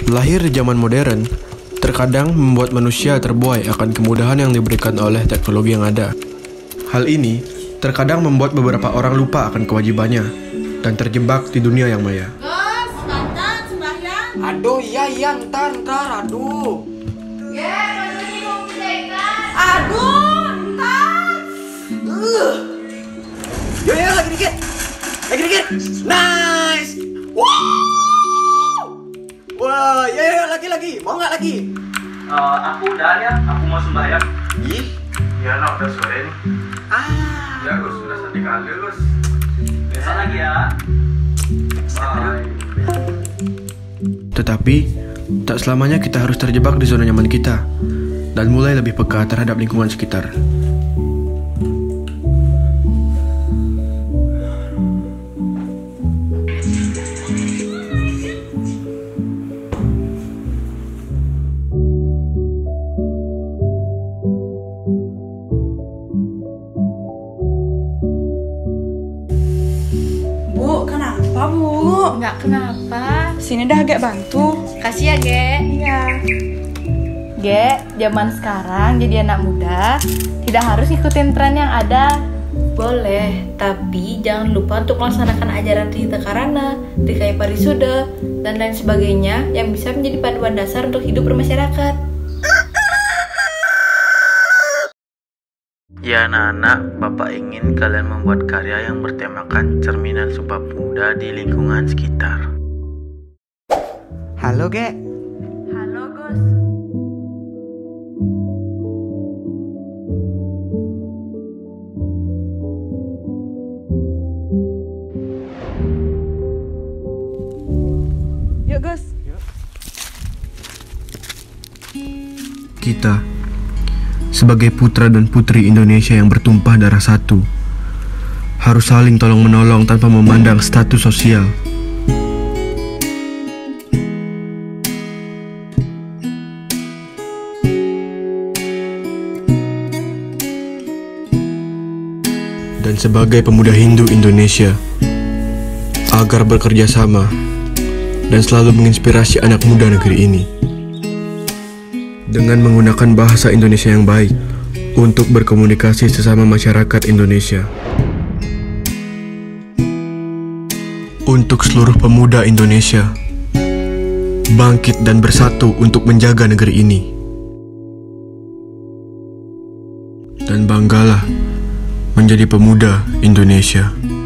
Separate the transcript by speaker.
Speaker 1: Lahir di zaman modern, terkadang membuat manusia terbuai akan kemudahan yang diberikan oleh teknologi yang ada. Hal ini terkadang membuat beberapa orang lupa akan kewajibannya dan terjebak di dunia yang maya.
Speaker 2: Gus, bantan sembahyang.
Speaker 3: Aduh, iya, ntar, aduh.
Speaker 2: Lagi mau mendekat. Aduh, ntar.
Speaker 3: Yo, lagi dikit. Nice. Wah, ya, lagi. Mau nggak lagi?
Speaker 4: Aku udah ya, aku mau sembahyang.
Speaker 3: Ih,
Speaker 4: Ya, no, udah sore nih. Ya, Gus, sudah satu kali, Gus. Besok lagi ya. Bye.
Speaker 1: Tetapi, tak selamanya kita harus terjebak di zona nyaman kita dan mulai lebih peka terhadap lingkungan sekitar.
Speaker 5: Bu, kenapa Bu?
Speaker 6: Nggak kenapa.
Speaker 5: Sini dah agak bantu.
Speaker 6: Kasih ya, Ge.
Speaker 5: Iya.
Speaker 6: Ge, zaman sekarang jadi anak muda tidak harus ikutin tren yang ada. Boleh, tapi jangan lupa untuk melaksanakan ajaran Trihita Karana, Trikaya Parisuda, dan lain sebagainya yang bisa menjadi panduan dasar untuk hidup bermasyarakat.
Speaker 7: Ya anak-anak, Bapak ingin kalian membuat karya yang bertemakan cerminan Sumpah Pemuda di lingkungan sekitar.
Speaker 3: halo, Ge.
Speaker 6: Halo, Gus.
Speaker 5: Yuk, Gus.
Speaker 1: Kita, sebagai putra dan putri Indonesia yang bertumpah darah satu, harus saling tolong-menolong tanpa memandang status sosial. Dan sebagai pemuda Hindu Indonesia, agar bekerja sama dan selalu menginspirasi anak muda negeri ini dengan menggunakan bahasa Indonesia yang baik untuk berkomunikasi sesama masyarakat Indonesia. Untuk seluruh pemuda Indonesia, bangkit dan bersatu untuk menjaga negeri ini. Dan banggalah menjadi pemuda Indonesia.